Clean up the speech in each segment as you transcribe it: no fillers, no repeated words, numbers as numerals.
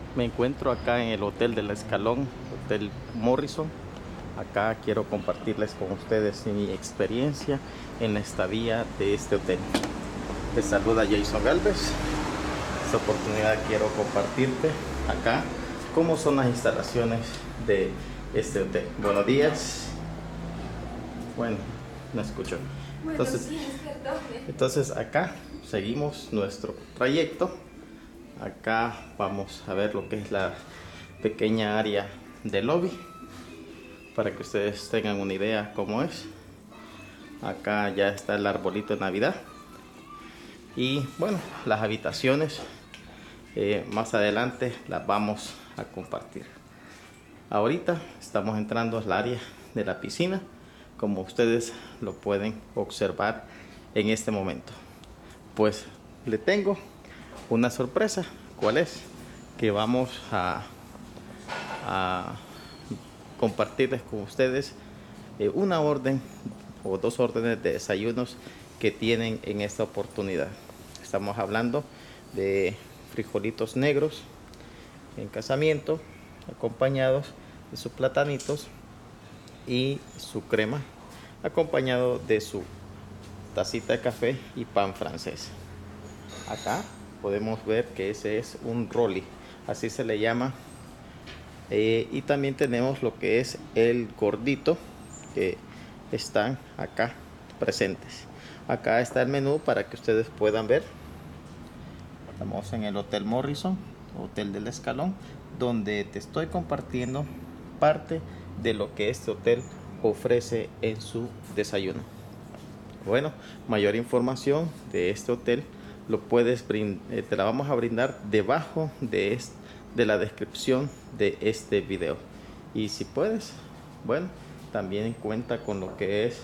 Me encuentro acá en el Hotel del Escalón, Hotel Morrison. Acá quiero compartirles con ustedes mi experiencia en la estadía de este hotel. Te saluda Jason Galvez. Esta oportunidad quiero compartirte acá cómo son las instalaciones de este hotel. Buenos días. Bueno, no escucho. Entonces acá seguimos nuestro trayecto. Acá vamos a ver lo que es la pequeña área de lobby para que ustedes tengan una idea cómo es. Acá ya está el arbolito de Navidad y bueno, las habitaciones más adelante las vamos a compartir. Ahorita estamos entrando al área de la piscina, como ustedes lo pueden observar en este momento. Pues le tengo una sorpresa. ¿Cuál es? Que vamos a compartirles con ustedes una orden o dos órdenes de desayunos que tienen en esta oportunidad. Estamos hablando de frijolitos negros en casamiento, acompañados de sus platanitos y su crema, acompañado de su tacita de café y pan francés. Acá podemos ver que ese es un rolly, así se le llama. Y también tenemos lo que es el gordito, que están acá presentes. Acá está el menú para que ustedes puedan ver. Estamos en el Hotel Morrison, Hotel del Escalón, donde te estoy compartiendo parte de lo que este hotel ofrece en su desayuno. Bueno, mayor información de este hotel te la vamos a brindar debajo de la descripción de este video. Y si puedes, bueno, también cuenta con lo que es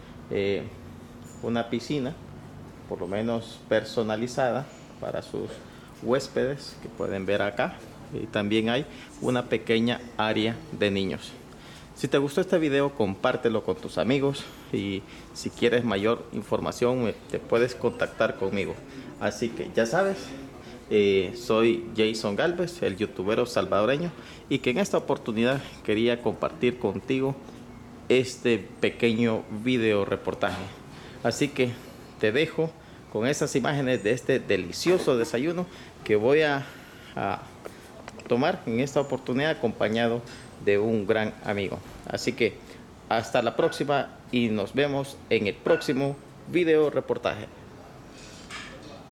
una piscina, por lo menos personalizada para sus huéspedes, que pueden ver acá. Y también hay una pequeña área de niños. Si te gustó este video, compártelo con tus amigos, y si quieres mayor información te puedes contactar conmigo. Así que ya sabes, soy Jason Galvez, el youtubero salvadoreño, y que en esta oportunidad quería compartir contigo este pequeño video reportaje. Así que te dejo con esas imágenes de este delicioso desayuno que voy a tomar en esta oportunidad, acompañado de un gran amigo. Así que hasta la próxima y nos vemos en el próximo video reportaje.